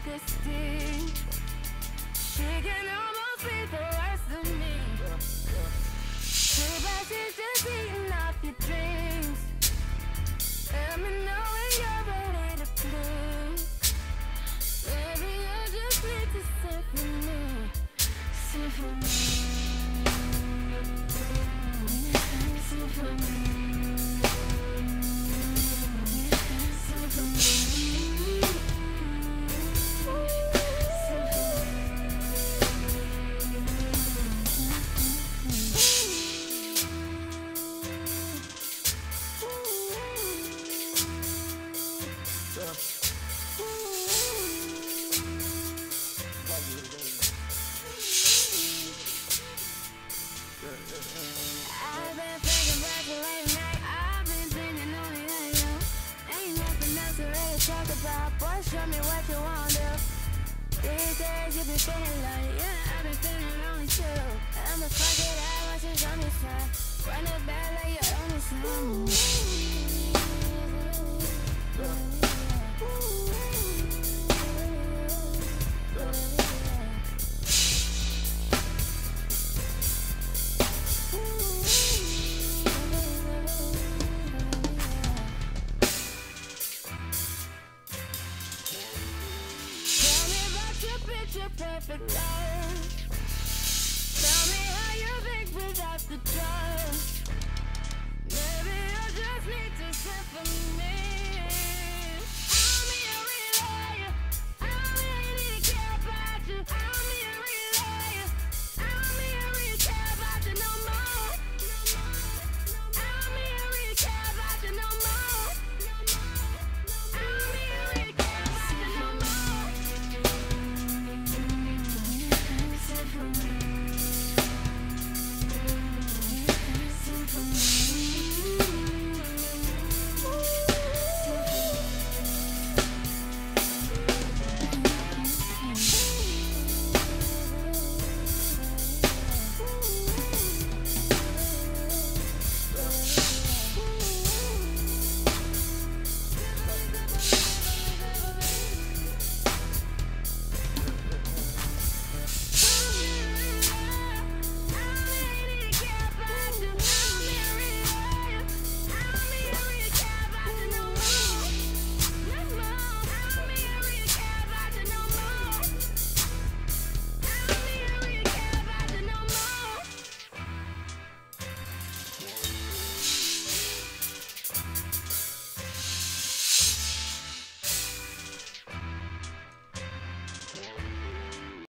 could sting. She can almost be the worst of me. Too bad she's just eating off your dreams. Let me know when you're ready to please. Maybe you just need to sit for me. Sit for me. Sit for me. Sit for me. I've been thinking about you late night. I've been thinking only of you. Ain't nothing else to really talk about. Boy, show me what you want to do. These days you been feeling lonely. Yeah, I've been feeling lonely too. I'ma fuck it out once it's on your side. Run it back like you own it some. Picture perfect life. Tell me how you think without the trust. Maybe I just need to